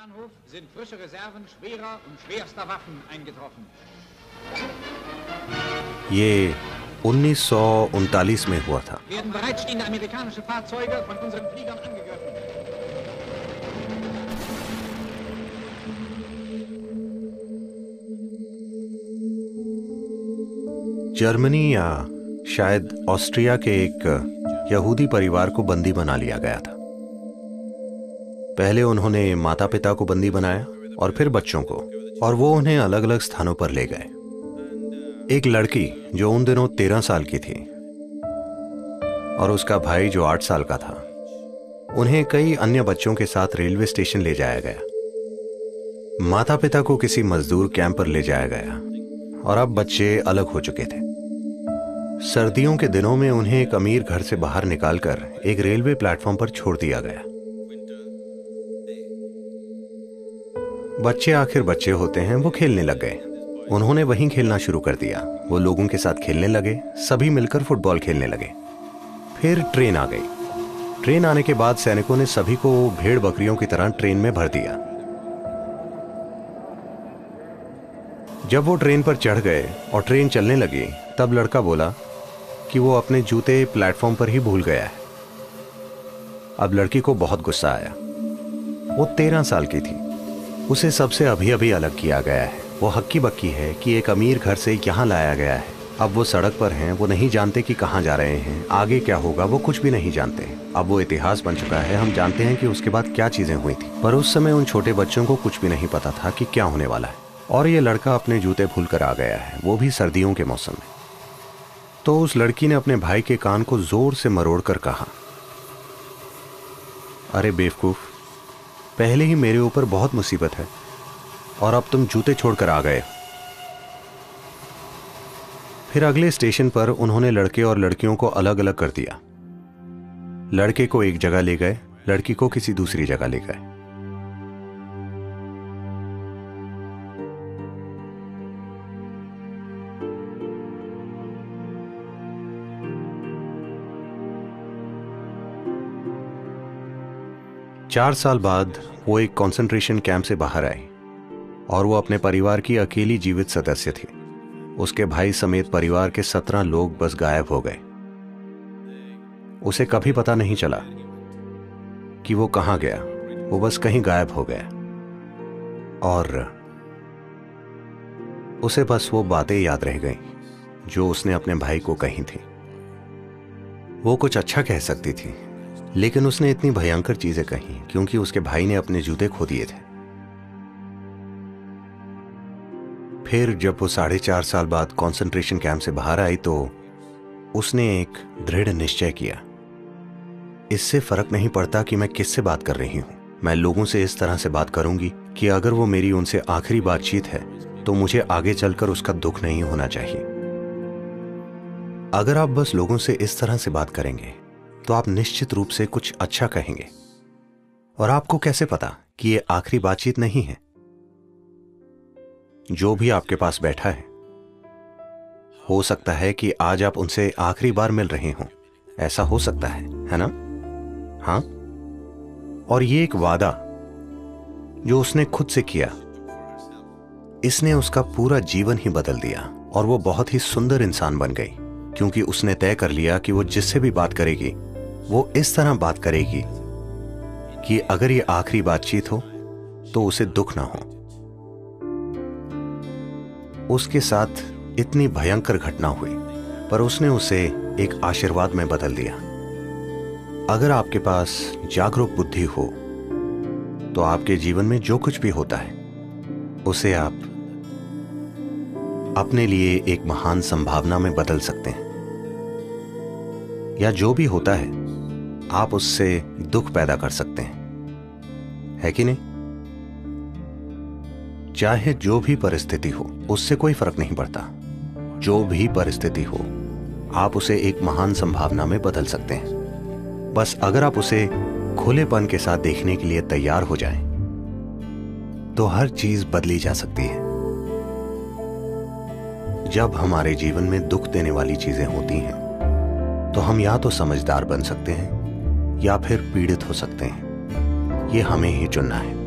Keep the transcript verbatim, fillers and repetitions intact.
Bahnhof sind frische Reserven schwerer und schwerster Waffen eingetroffen. ये उन्नीस सौ उनतालीस में हुआ था। Werden bereitstehende amerikanische Fahrzeuge von unseren Fliegern angegriffen. Germany या शायद ऑस्ट्रिया के एक यहूदी परिवार को बंदी बना लिया गया था। पहले उन्होंने माता पिता को बंदी बनाया और फिर बच्चों को, और वो उन्हें अलग अलग स्थानों पर ले गए। एक लड़की जो उन दिनों तेरह साल की थी और उसका भाई जो आठ साल का था, उन्हें कई अन्य बच्चों के साथ रेलवे स्टेशन ले जाया गया। माता पिता को किसी मजदूर कैंप पर ले जाया गया और अब बच्चे अलग हो चुके थे। सर्दियों के दिनों में उन्हें एक अमीर घर से बाहर निकालकर एक रेलवे प्लेटफॉर्म पर छोड़ दिया गया। बच्चे आखिर बच्चे होते हैं, वो खेलने लग गए। उन्होंने वहीं खेलना शुरू कर दिया। वो लोगों के साथ खेलने लगे, सभी मिलकर फुटबॉल खेलने लगे। फिर ट्रेन आ गई। ट्रेन आने के बाद सैनिकों ने सभी को भेड़ बकरियों की तरह ट्रेन में भर दिया। जब वो ट्रेन पर चढ़ गए और ट्रेन चलने लगी, तब लड़का बोला कि वो अपने जूते प्लेटफॉर्म पर ही भूल गया है। अब लड़की को बहुत गुस्सा आया। वो तेरह साल की थी। उसे सबसे अभी अभी अलग किया गया है। वो हक्की बक्की है कि एक अमीर घर से यहाँ लाया गया है। अब वो सड़क पर हैं, वो नहीं जानते कि कहाँ जा रहे हैं, आगे क्या होगा, वो कुछ भी नहीं जानते। अब वो इतिहास बन चुका है। हम जानते हैं कि उसके बाद क्या चीजें हुई थी, पर उस समय उन छोटे बच्चों को कुछ भी नहीं पता था कि क्या होने वाला है। और ये लड़का अपने जूते भूल कर आ गया है, वो भी सर्दियों के मौसम में। तो उस लड़की ने अपने भाई के कान को जोर से मरोड़ कर कहा, अरे बेवकूफ, पहले ही मेरे ऊपर बहुत मुसीबत है और अब तुम जूते छोड़कर आ गए। फिर अगले स्टेशन पर उन्होंने लड़के और लड़कियों को अलग अलग कर दिया। लड़के को एक जगह ले गए, लड़की को किसी दूसरी जगह ले गए। चार साल बाद वो एक कंसंट्रेशन कैंप से बाहर आई और वो अपने परिवार की अकेली जीवित सदस्य थी। उसके भाई समेत परिवार के सत्रह लोग बस गायब हो गए। उसे कभी पता नहीं चला कि वो कहां गया। वो बस कहीं गायब हो गया और उसे बस वो बातें याद रह गईं जो उसने अपने भाई को कही थी। वो कुछ अच्छा कह सकती थी, लेकिन उसने इतनी भयंकर चीजें कही क्योंकि उसके भाई ने अपने जूते खो दिए थे। फिर जब वो साढ़े चार साल बाद कंसंट्रेशन कैंप से बाहर आई तो उसने एक दृढ़ निश्चय किया, इससे फर्क नहीं पड़ता कि मैं किससे बात कर रही हूं, मैं लोगों से इस तरह से बात करूंगी कि अगर वो मेरी उनसे आखिरी बातचीत है तो मुझे आगे चलकर उसका दुख नहीं होना चाहिए। अगर आप बस लोगों से इस तरह से बात करेंगे तो आप निश्चित रूप से कुछ अच्छा कहेंगे। और आपको कैसे पता कि ये आखिरी बातचीत नहीं है? जो भी आपके पास बैठा है, हो सकता है कि आज आप उनसे आखिरी बार मिल रहे हों। ऐसा हो सकता है, है ना? हाँ। और ये एक वादा जो उसने खुद से किया, इसने उसका पूरा जीवन ही बदल दिया और वो बहुत ही सुंदर इंसान बन गई, क्योंकि उसने तय कर लिया कि वो जिससे भी बात करेगी वो इस तरह बात करेगी कि अगर ये आखिरी बातचीत हो तो उसे दुख ना हो। उसके साथ इतनी भयंकर घटना हुई, पर उसने उसे एक आशीर्वाद में बदल दिया। अगर आपके पास जागरूक बुद्धि हो तो आपके जीवन में जो कुछ भी होता है उसे आप अपने लिए एक महान संभावना में बदल सकते हैं, या जो भी होता है आप उससे दुख पैदा कर सकते हैं, है कि नहीं? चाहे जो भी परिस्थिति हो, उससे कोई फर्क नहीं पड़ता। जो भी परिस्थिति हो, आप उसे एक महान संभावना में बदल सकते हैं। बस अगर आप उसे खुलेपन के साथ देखने के लिए तैयार हो जाएं, तो हर चीज बदली जा सकती है। जब हमारे जीवन में दुख देने वाली चीजें होती हैं, तो हम या तो समझदार बन सकते हैं या फिर पीड़ित हो सकते हैं। ये हमें ही चुनना है।